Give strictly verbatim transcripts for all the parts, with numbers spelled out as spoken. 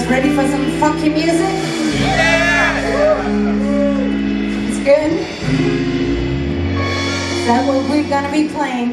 Ready for some funky music? Yeah! It's good? Is that what we're gonna be playing?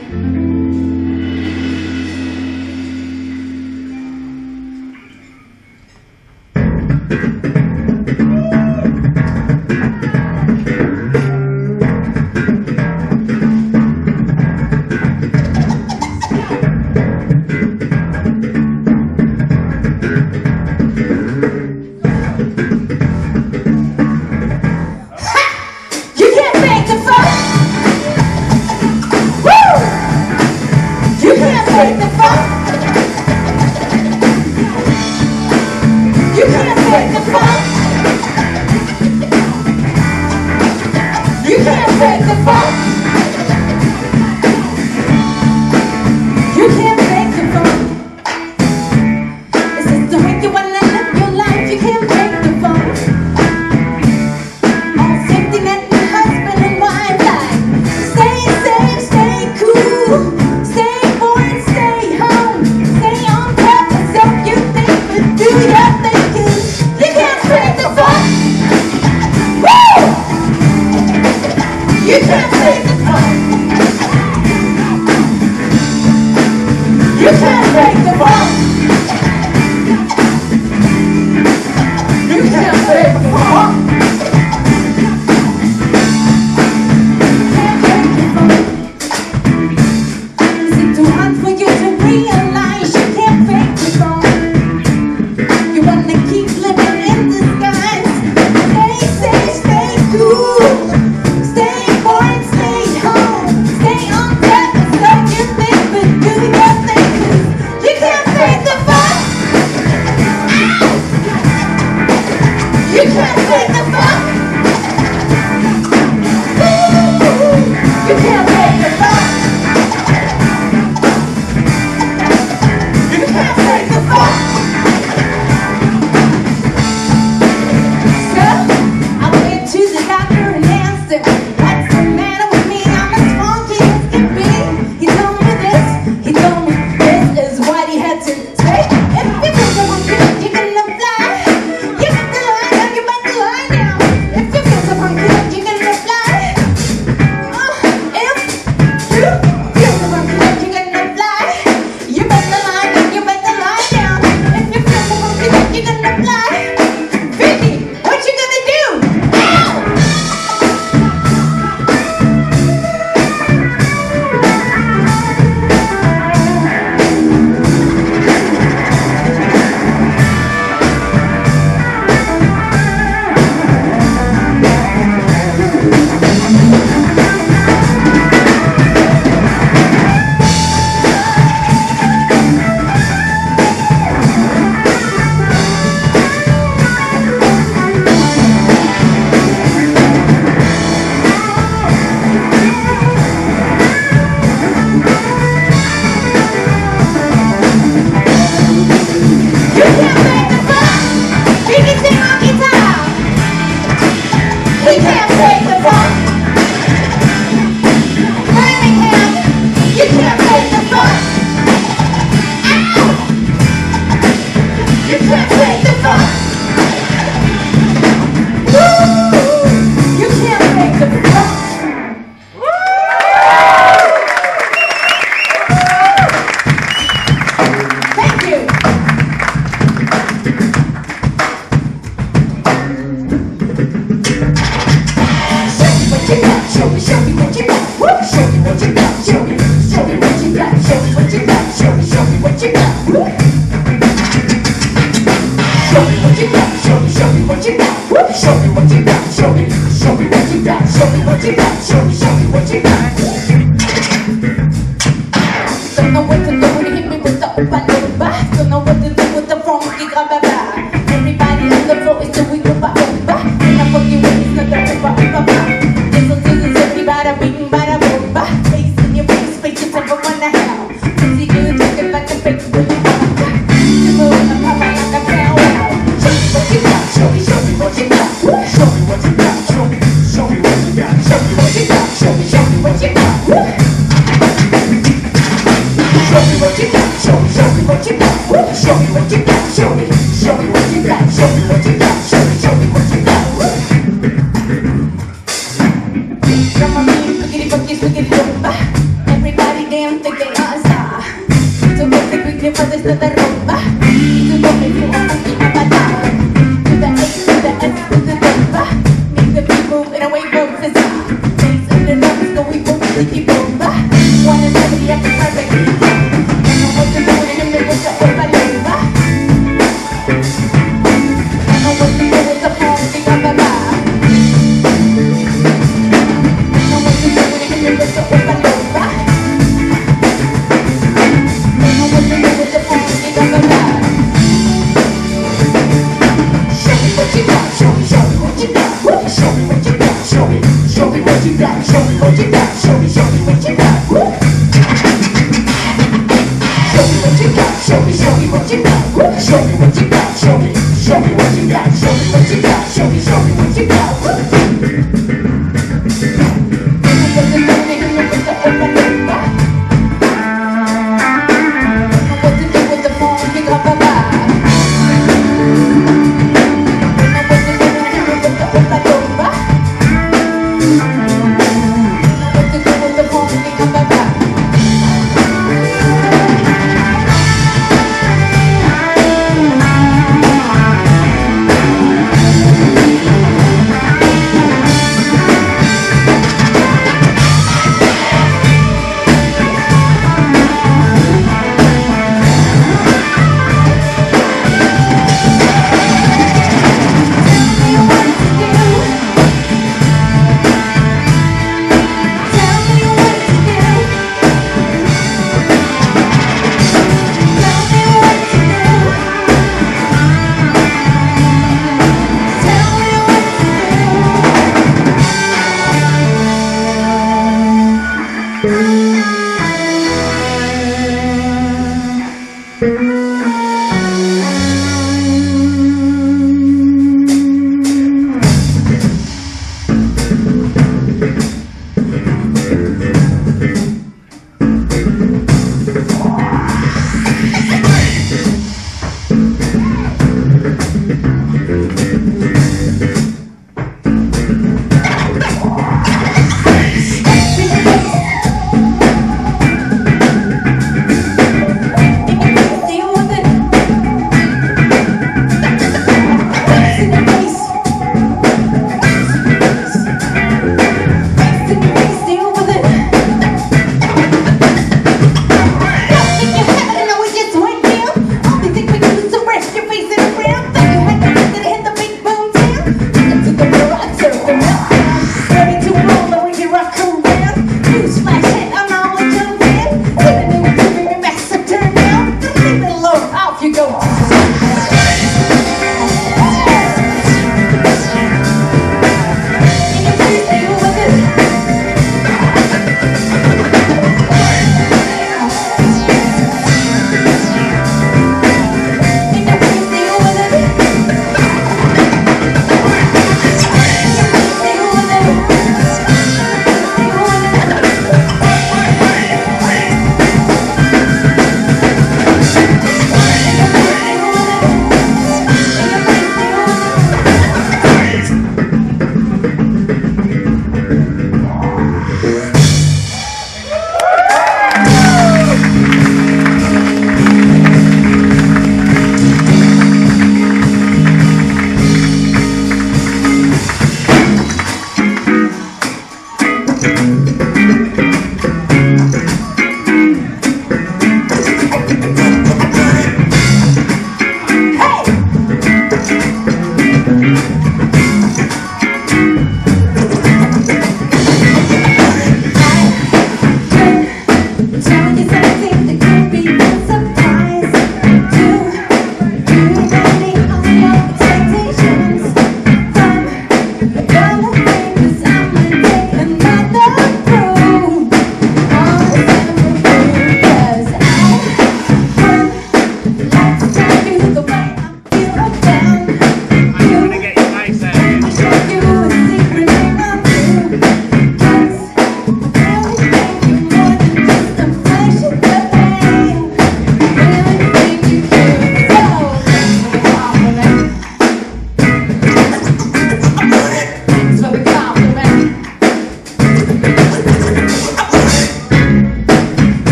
Show me what you got, show me, show me what ladies, we get rumba. Everybody damn think they are a star. So get the Greek brothers to the rumba. You can go make you a monkey on my dime. To the A, to the S, to the rumba. Make the beat move in a way both is high. Bass in the numbers go we boom, sticky rumba. One and seventy after perfect. I know what to do in the middle of the rumba. I know what to do with the phone, think I'm alive.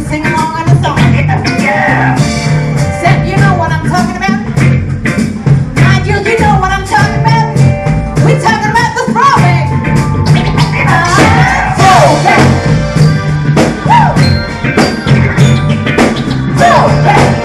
sing along on the song. Yeah. Except you know what I'm talking about. Nigel, you know what I'm talking about. We're talking about the throwback. Ah, throwback. Woo! Throwback.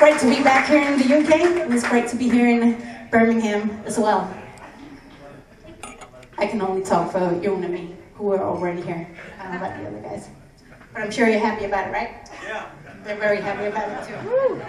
great to be back here in the U K, and it's great to be here in Birmingham as well. I can only talk for you and me, who are already here. I don't know about the other guys. But I'm sure you're happy about it, right? Yeah. They're very happy about it too. Woo.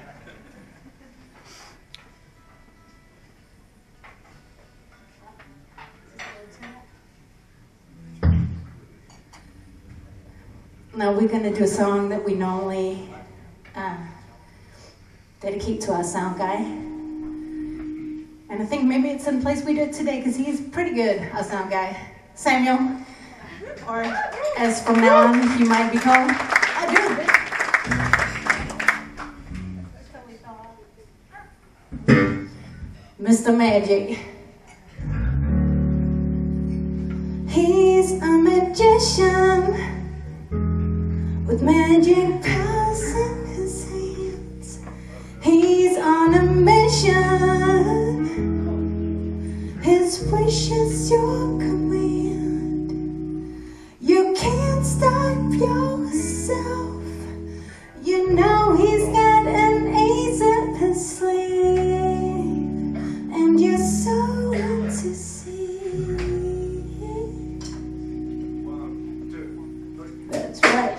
Now we're going to do a song that we normally uh, dedicate to our sound guy. And I think maybe it's in place we do it today because he's pretty good, our sound guy. Samuel, or as from now on you might be called. I do. Mister Magic. He's a magician with magic powers in his hands. He's on a mission. His wish is your command. You can't stop yourself. You know he's got an ace up his sleeve, and you're so to see. That's right.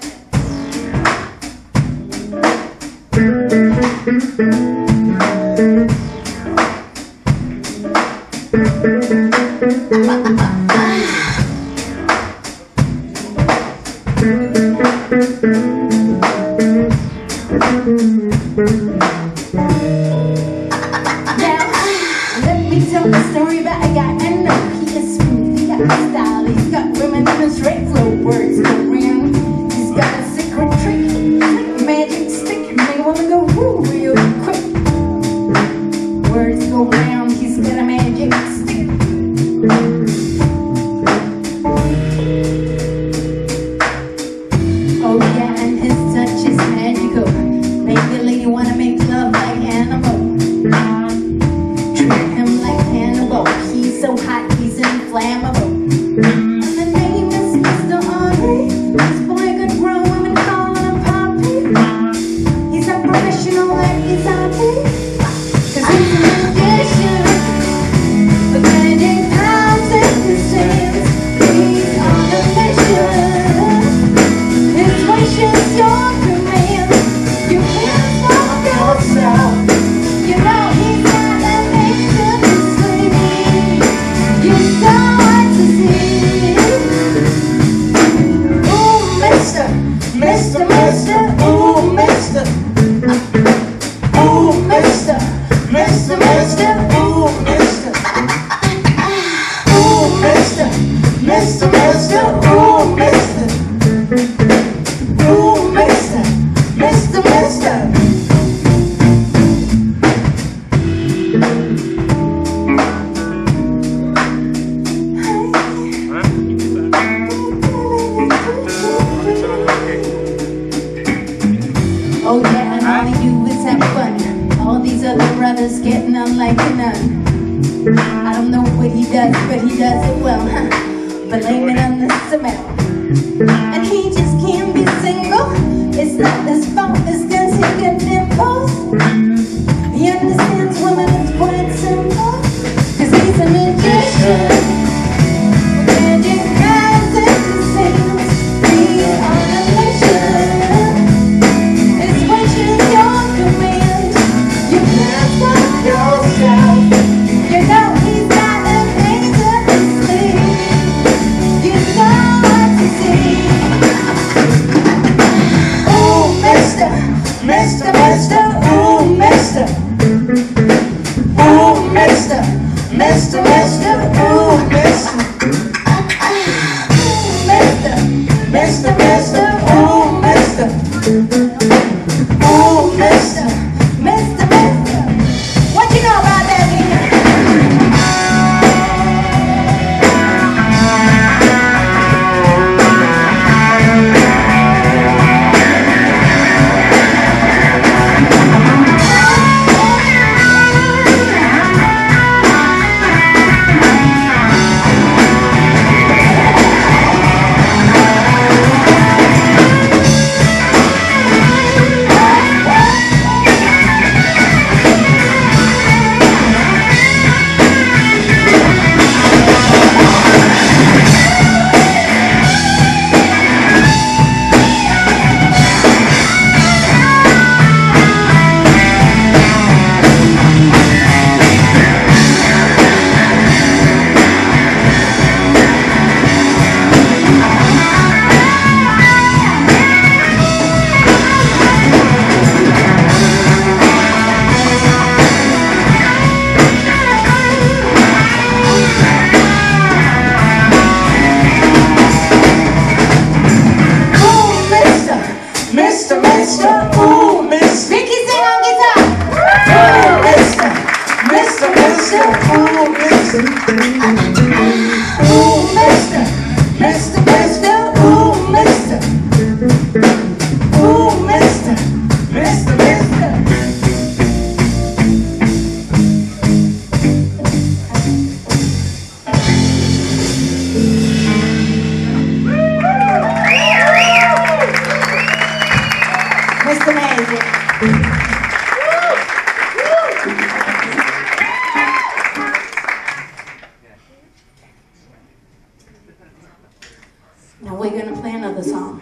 Now we're going to play another song.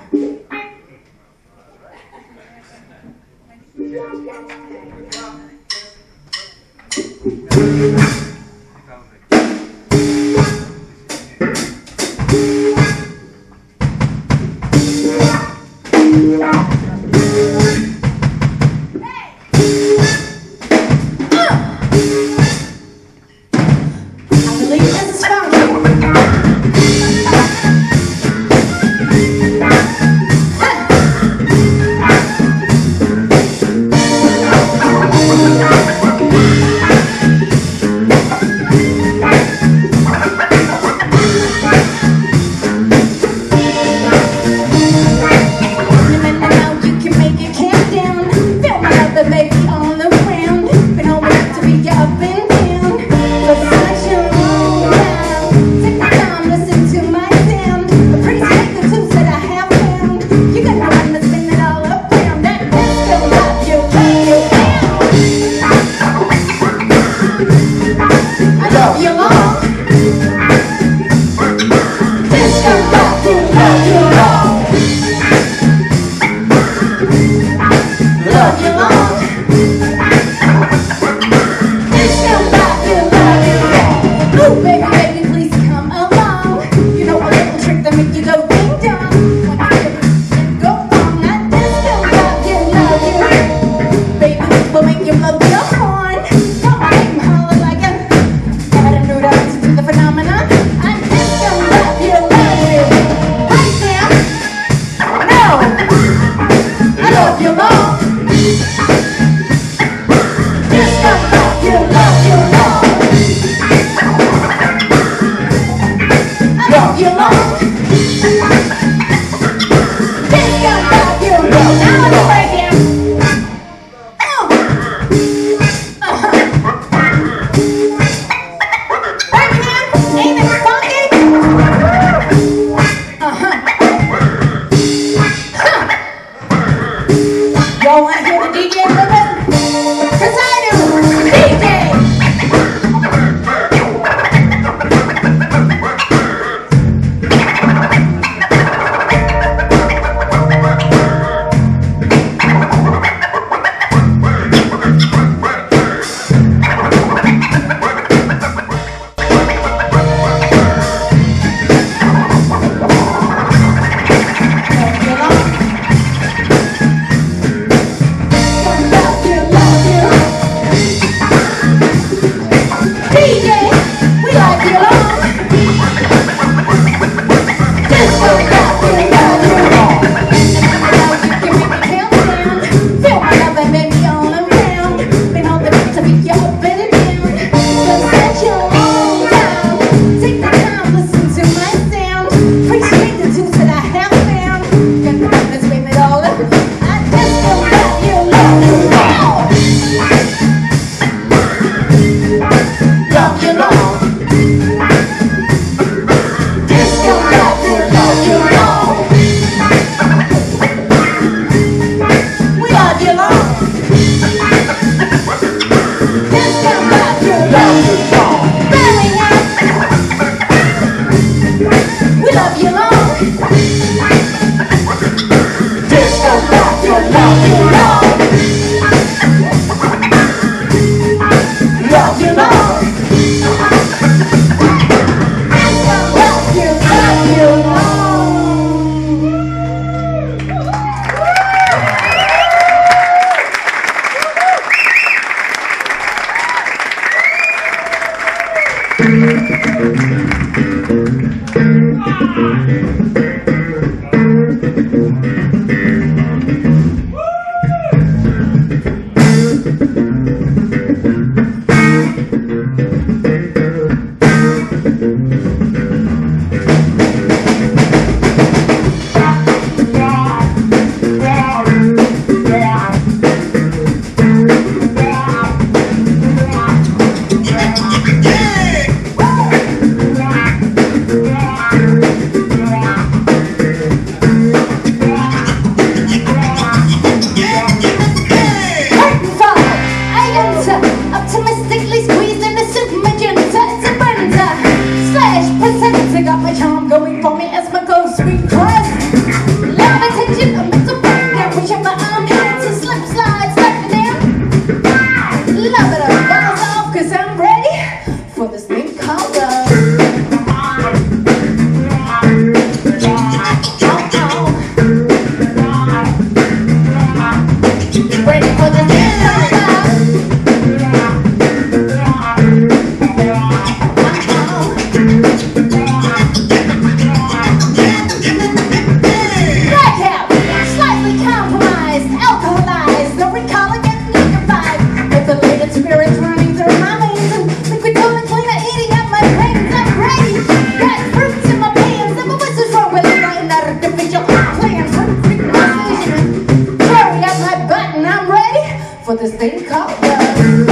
this thing called love.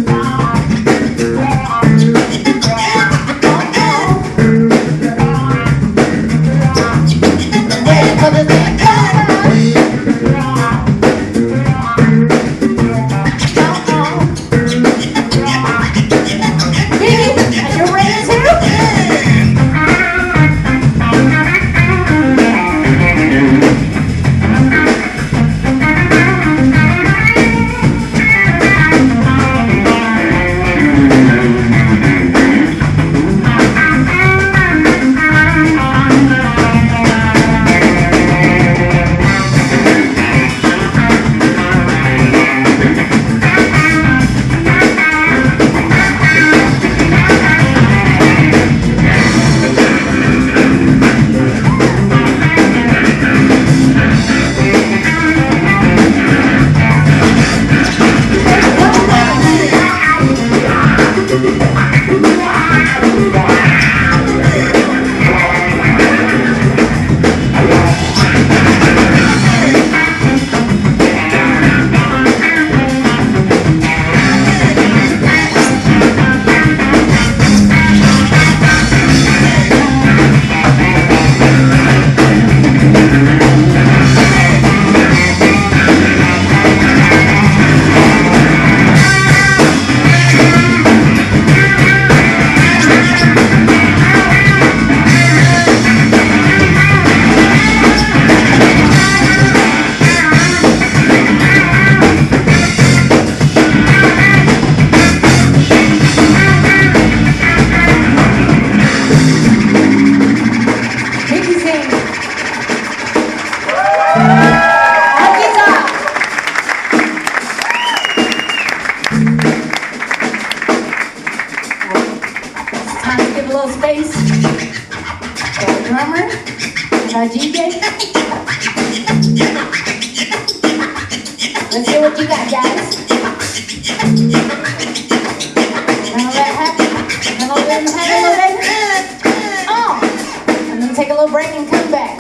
Let's see what you got, guys. Gonna let it happen. Gonna let him have a little bit. Oh! And then take a little break and come back.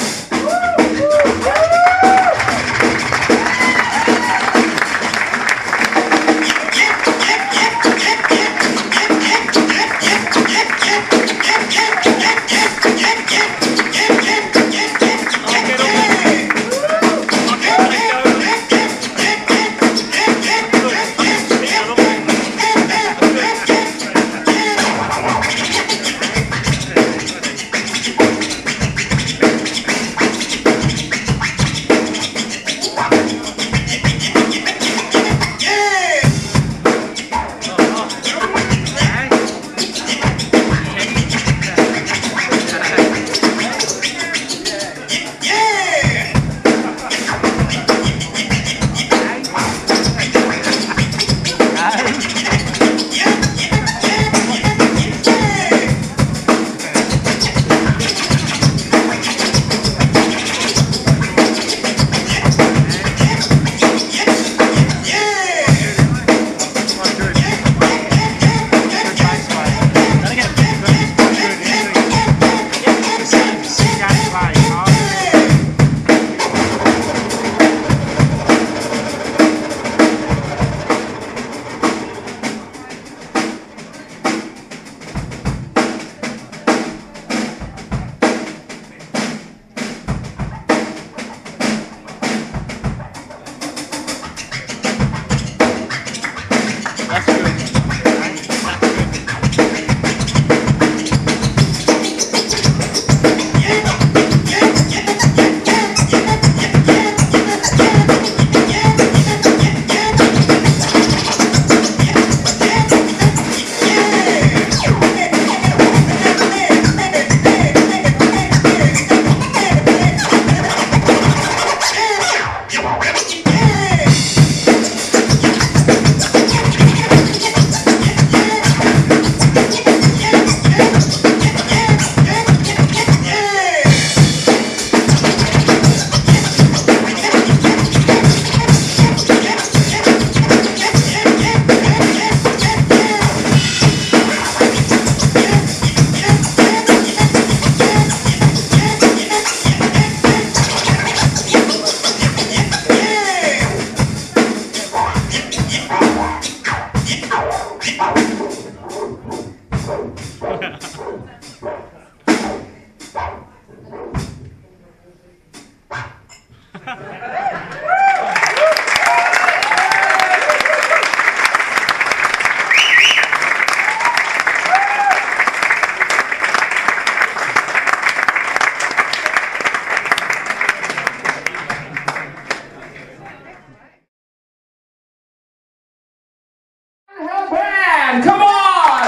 Birmingham, come on!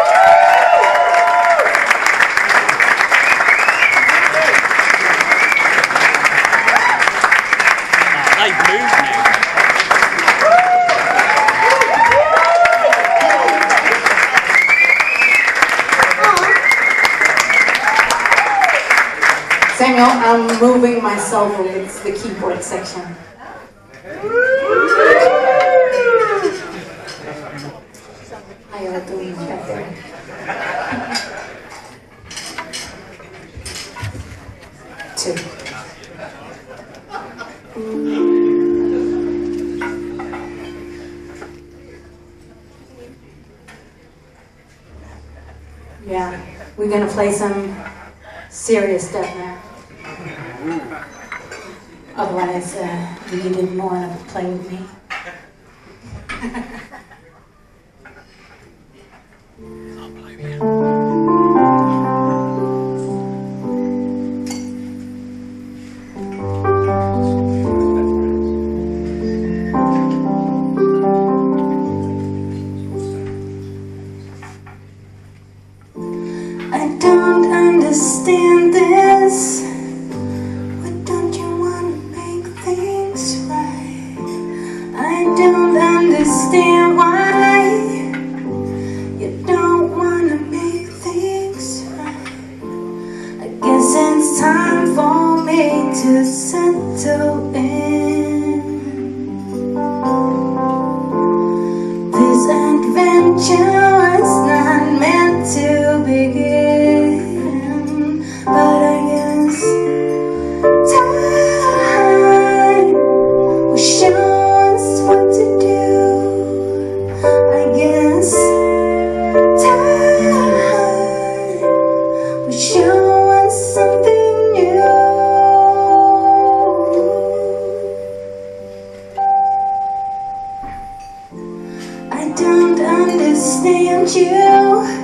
Oh, they've moved now. Samuel, I'm moving myself over to the keyboard section. How y'all doing back there? Two. Yeah, we're gonna play some serious stuff now. Otherwise, uh, you didn't want to play with me. I don't understand this. Why don't you want to make things right? I don't understand why you don't want to make things right. I guess it's time for me to settle in. This adventure was not meant to begin. But I guess time will show us what to do. I guess time will show us something new. I don't understand you.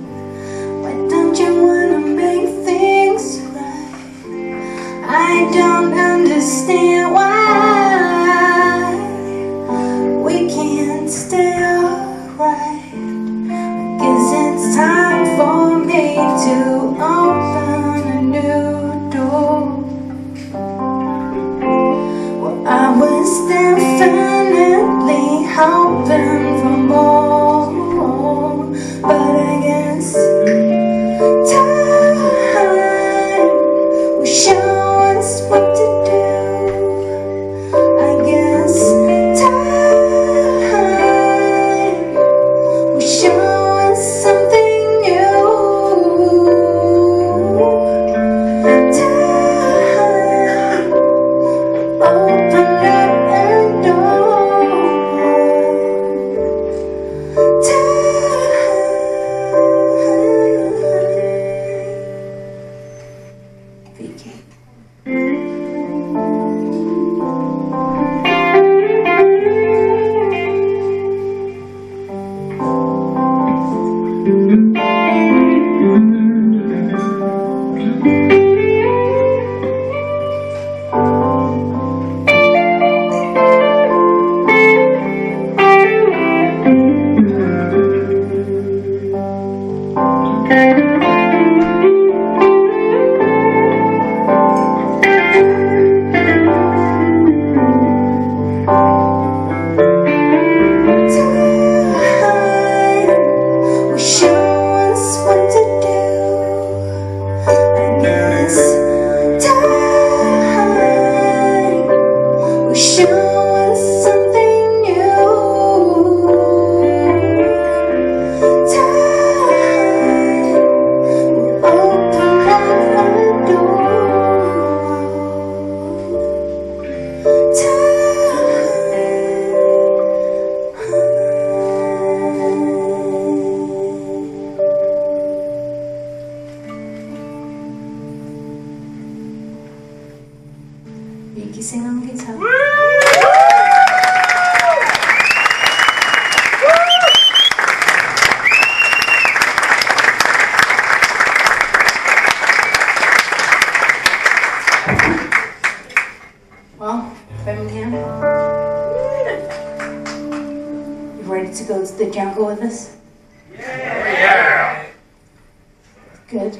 I don't understand why we can't stay alright. Guess it's time for me to open a new door. Well, I was definitely hoping for more, but I guess time will show what to do. I guess time will show us something new. Time open up a door. Time begin. Vicky sing on guitar. Well, Birmingham, you ready to go to the jungle with us? Yeah. Good.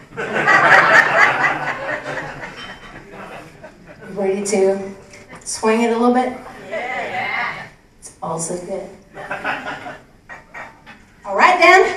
Ready to swing it a little bit? Yeah. It's also good. All right then.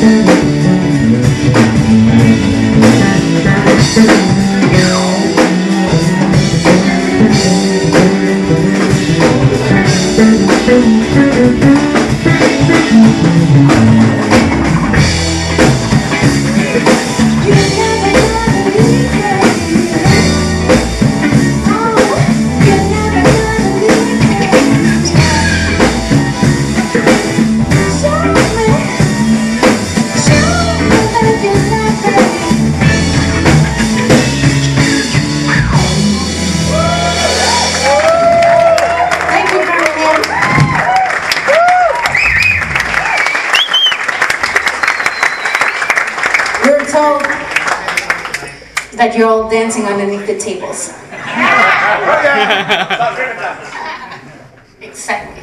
That you're all dancing underneath the tables. Exactly.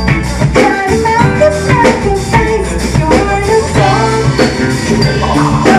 Oh,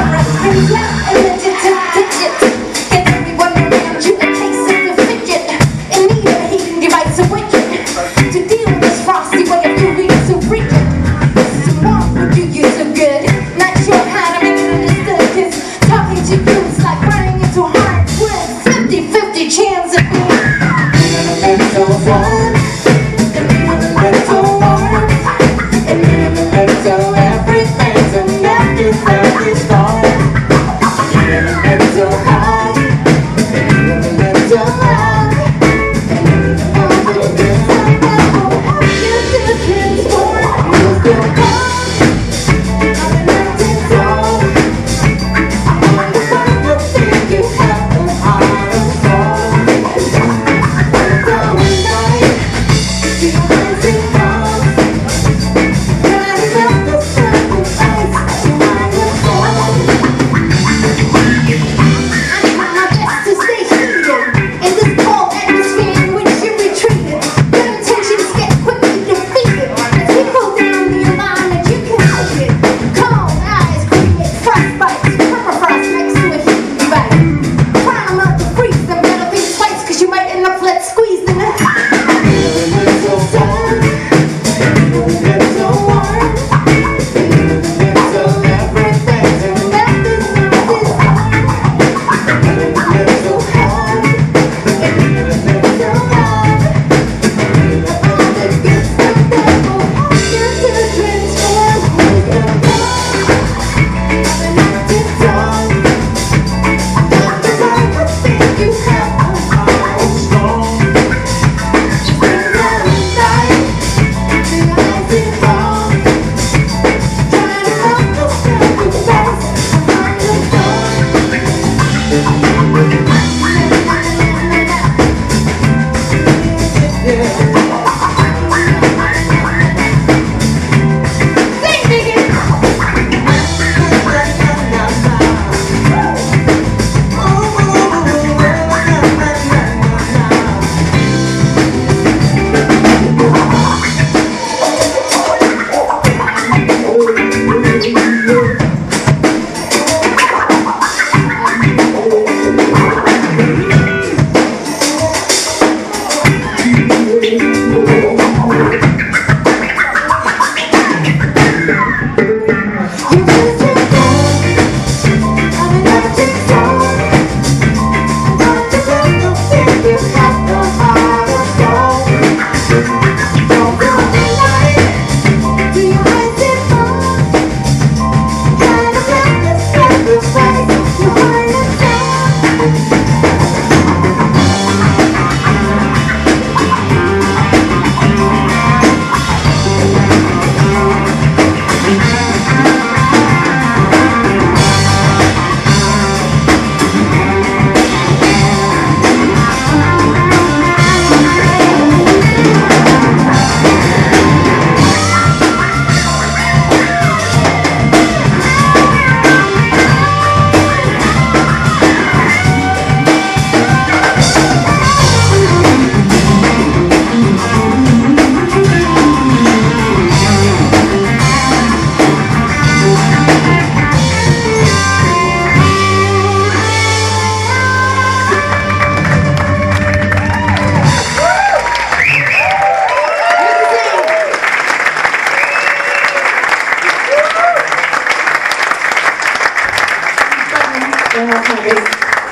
Don't know how big.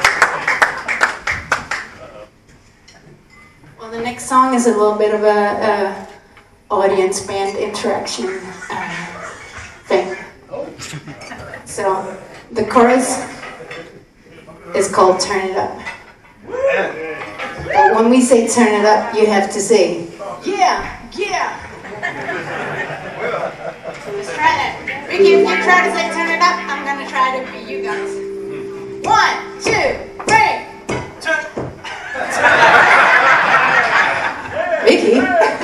Well, the next song is a little bit of a, a audience band interaction uh, thing. So the chorus is called "Turn It Up." But when we say "turn it up," you have to say, "Yeah, yeah." So let's try that. Ricky, if you try to say "turn it up," I'm gonna try to be you guys. One, two, three. Turn. Vicky.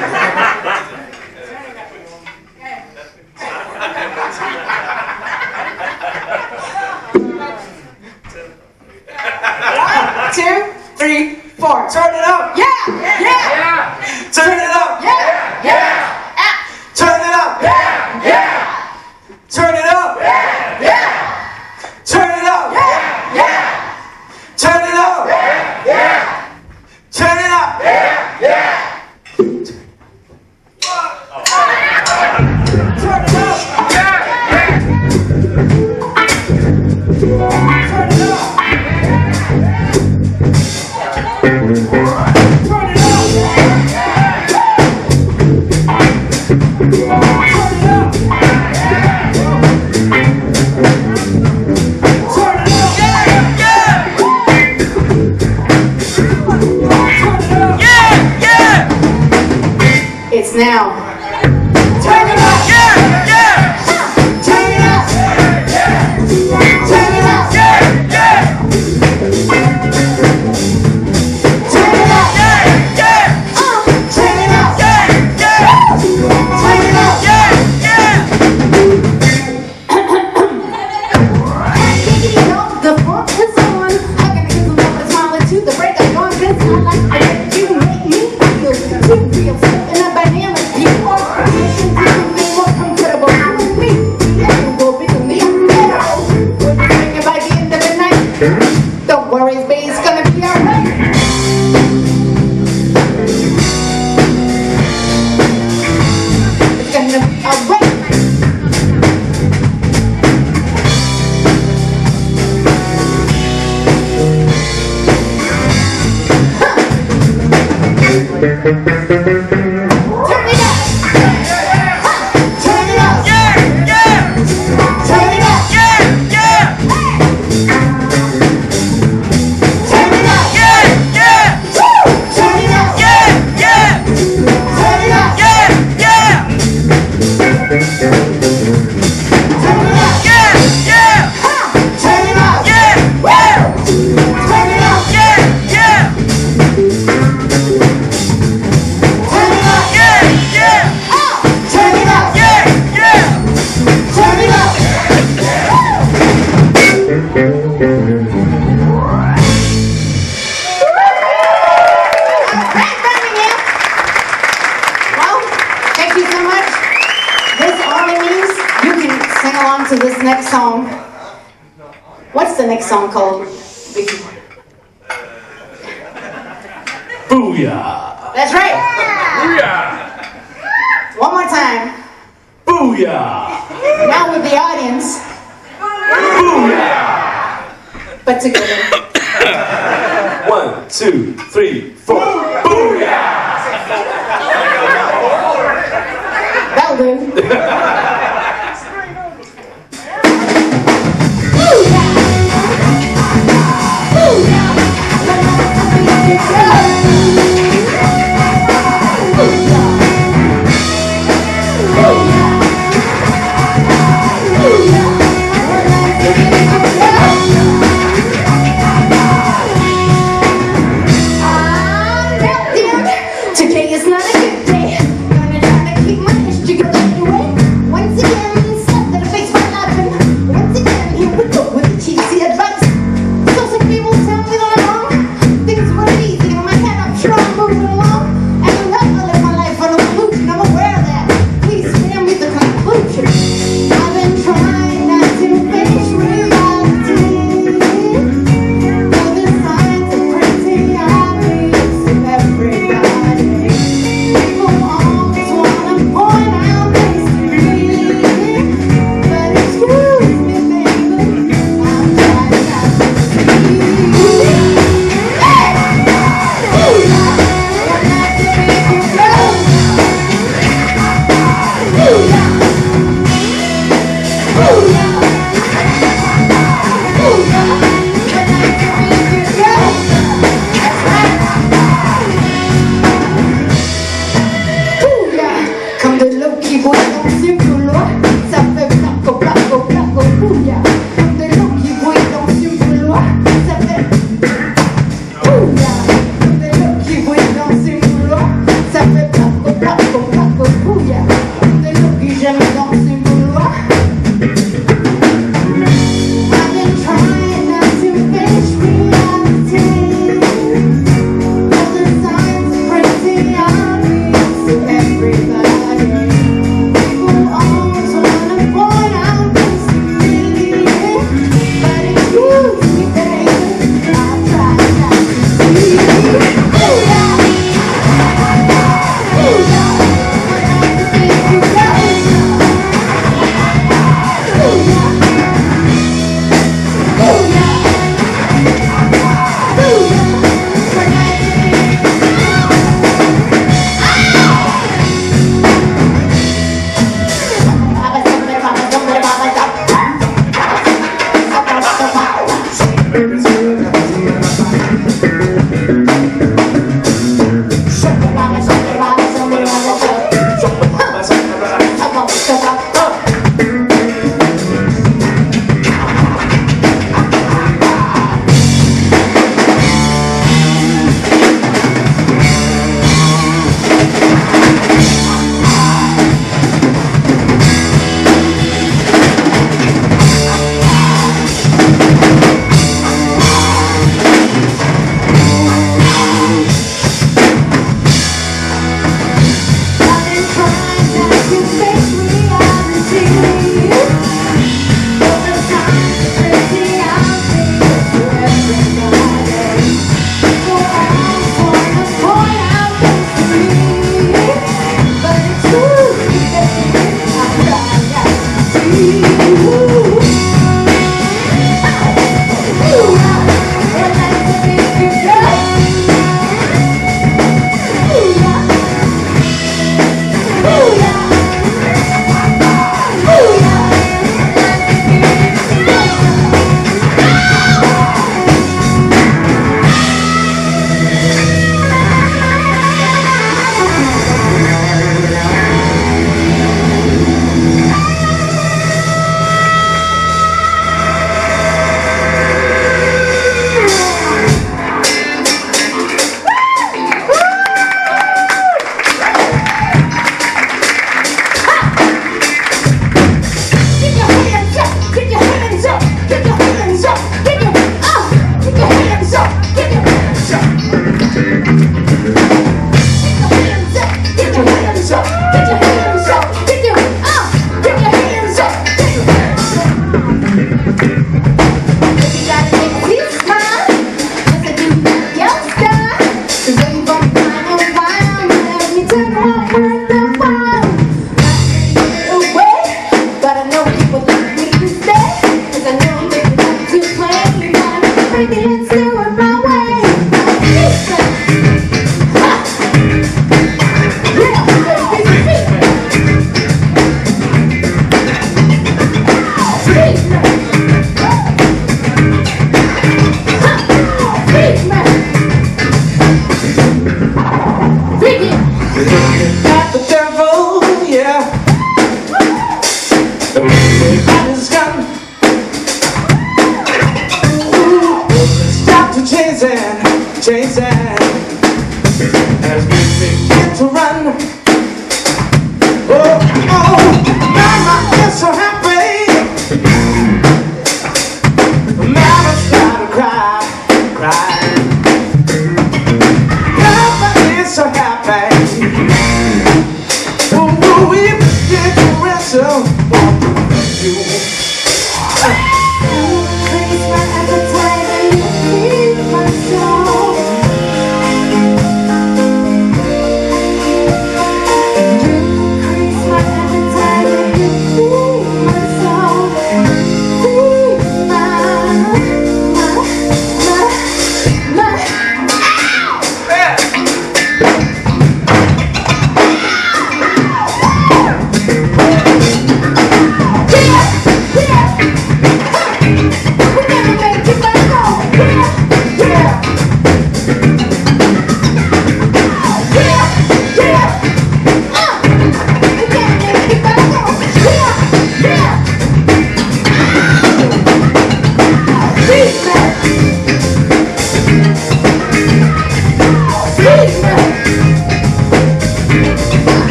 One, two, three, four. Turn it up! Yeah! Yeah! Yeah! Turn it up! Yeah! Yeah! Turn it up! Yeah! Yeah! Turn it up! Yeah! Yeah! Turn it up! Yeah! Yeah! Turn it up! Yeah! Turn it up! Yeah! Yeah! Turn it up! It's now. Turn it up! Yeah! Yeah! Turn it up! Yeah! Turn it up! Yeah! Yeah! Turn it up! Yeah! Yeah! Turn it up! Yeah! Yeah! Turn it up! Yeah! Yeah! The funk is on. How can I get some love and smile to the break of dawn? 'Cause I like the way you make me feel. You feel so in a banana. You are making me more comfortable. I'm with me. Yeah, you will be with me. Yeah. When you bring it by the end of the night, don't worry, baby, it's gonna be alright. It's gonna be alright. Turn it up! Turn it up! Yeah! Yeah! Turn it up! Yeah! Yeah! Turn it up! Yeah! Yeah! Turn it up! Yeah! Yeah! Turn it up! Yeah! Yeah! Turn it up! Yeah! Yeah! Turn it up! Yeah! Woo! Turn it up! Yeah! Yeah! Turn it up! Yeah! Yeah! Turn it up! Yeah! Yeah! Turn it up! Alright, Birmingham! Well, thank you so much. This only means you can sing along to this next song. What's the next song called, Vicky? Booyah! That's right! Booyah! One more time. Booyah! Now with the audience, Booyah! but together. One, two, three, four. Booyah! That'll do. Today is not a good day. Gonna try to keep my history going away. One Chasing as we begin to run. Oh, oh, mama is so happy. Mama started to cry, cry. Mama is so happy. Oh, oh, we begin to wrestle. You. Increase my appetite and increase my soul.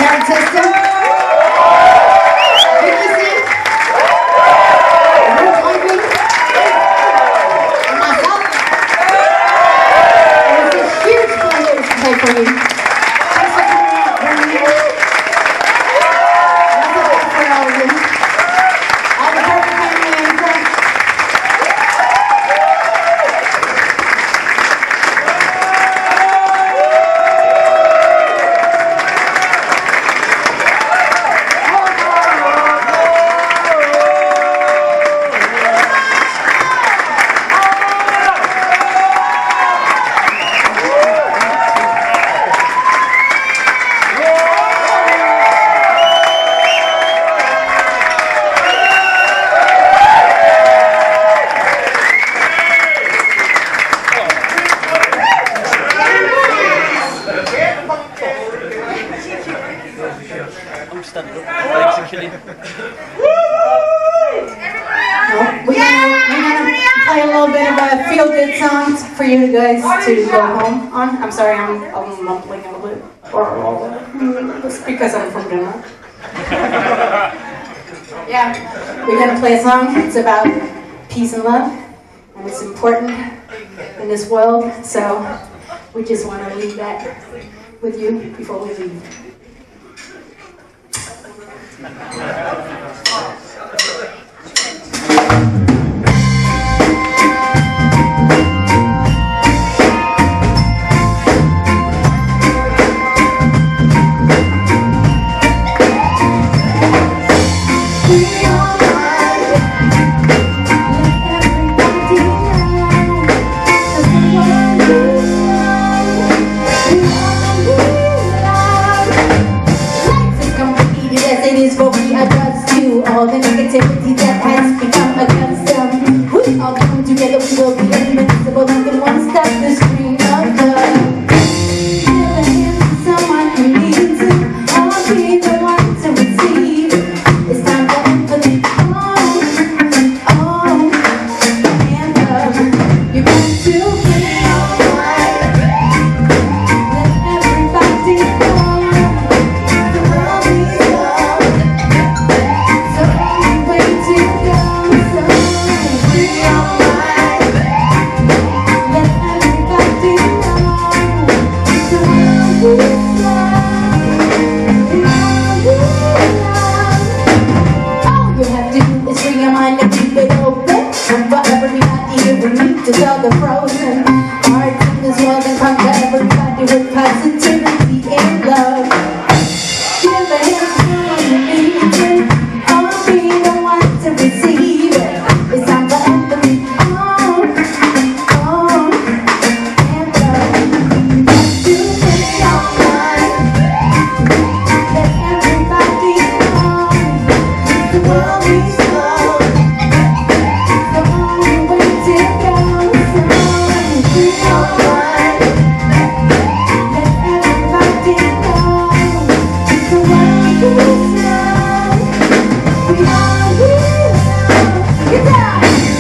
sound system. Can you see? You're typing. And myself. It's a huge pleasure to play for you. Thanks for coming out, Birmingham. That's a big for all of you. All the perfect family in front. I'm standing up, basically. Well, we're gonna, we're gonna play a little bit of a feel-good songs for you guys to go home on. I'm sorry, I'm, I'm mumbling a little bit. Or, or, it's because I'm from Denmark. Yeah, we're gonna play a song. It's about peace and love, and it's important in this world. So we just want to leave that with you before we leave. All the negativity that has become a custom. We all come together, we will be invincible. Nothing won't stop the stream of love. Give a hand to someone who needs it. I'll be the one to receive. It's time for empathy. Oh, oh, and love. You got to bring your life. Let everybody know the world needs love. So only way to go, so free your mind. Let everybody know the world is love, the world is love. All you have to do is free your mind and keep it open. And for everybody here we need to sell the frozen hearts in this world and conquer everybody with positivity and love. Give a hand to someone who needs it. I'll be the one to receive it. It's time for empathy. Oh, oh, and love. You got to free your mind. Let everybody know the world needs love. The only way to go, so free your mind. Let everybody know the world is love. We are love. Get down.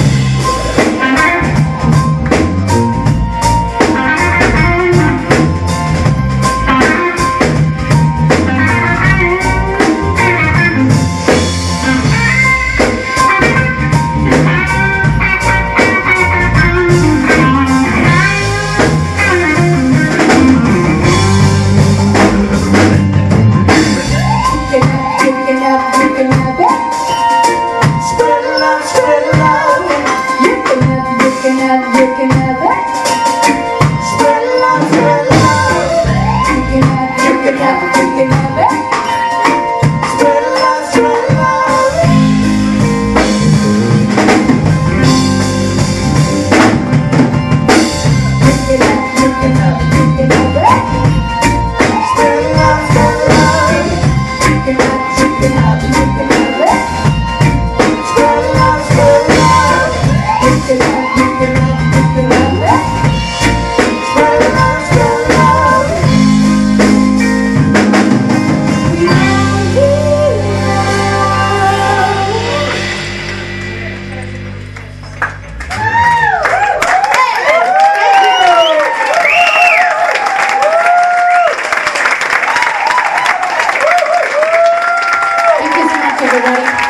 You can have, you can have it. Spread love, spread love. You can have, you can have, you can have it. Spread love, spread love. You can have, you can have, you can have it. Spread love, spread love. You can have, you can have, you can have it. Spread love, spread love. You can have, you can have, you can have it. Spread love, spread love. You can have, you can have, you can have it. Spread love, spread love. We everybody.